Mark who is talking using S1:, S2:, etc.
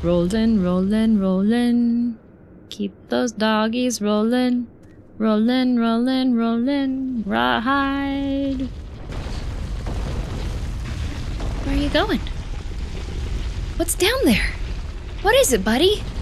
S1: Rollin', rollin', rollin'. Keep those doggies rollin'. Rollin', rollin', rollin'. Ride. Where are you going? What's down there? What is it, buddy?